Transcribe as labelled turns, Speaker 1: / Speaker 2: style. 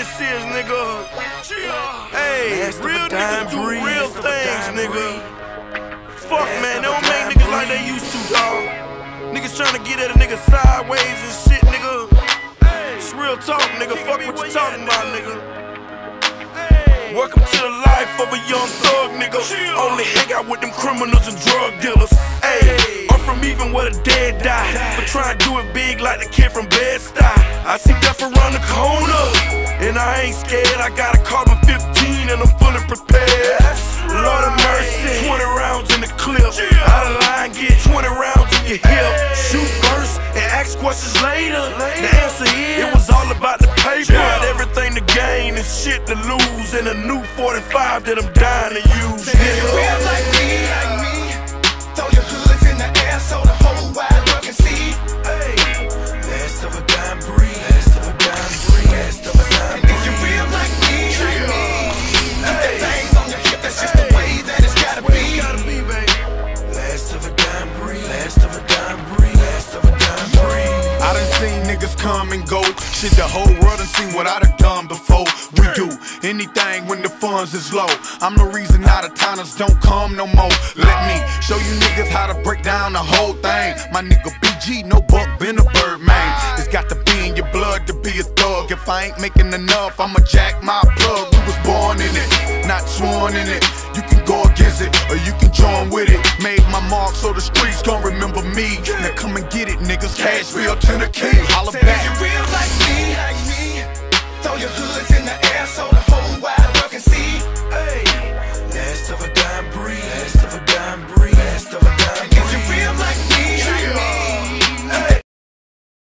Speaker 1: this is, nigga. Hey, real niggas do real things, nigga. Fuck, man, they don't make niggas like they used to, dawg. Niggas tryna get at a nigga sideways and shit, nigga. It's real talk, nigga. Fuck what you talking about, nigga. Welcome to the life of a young thug, nigga. Only hang out with them criminals and drug dealers. Ayy, I'm from even where the dead die, but try and do it big like the kid from Bed-Stuy. I see death around the corner, and I ain't scared. I got a carbon 15 and I'm fully prepared. Lord of mercy, 20 rounds in the clip. Out of line, get 20 rounds in your hip. Shoot first and ask questions later. The answer is, it was all about the paper. Had everything to gain and shit to lose, and a new 45 that I'm dying to use.
Speaker 2: Real like me, throw your hoods in the air so the whole wide world can see.
Speaker 1: Last of a dime breed, last of a dime breed, last of a dime breed.
Speaker 2: If you real like me, keep that thing on your hip, that's just the way that it's gotta be.
Speaker 1: Last of a dime breed, last of a dime breed, last of a dime breed.
Speaker 3: I done seen niggas come and go. Shit, the whole world done seen what I done done before. We do anything when the funds is low. I'm the reason out of towners don't come no more. Let me show you niggas how to break down the whole thing. My nigga BG, no buck, been a bird, man. It's got to be in your blood to be a thug. If I ain't making enough, I'ma jack my plug. We was born in it, not sworn in it. You can go against it, or you can join with it. Made my mark so the streets gon' remember me. Now come and get it, niggas. Cashville to the king. Holla back.
Speaker 2: If you real like me, throw your hoods in the air so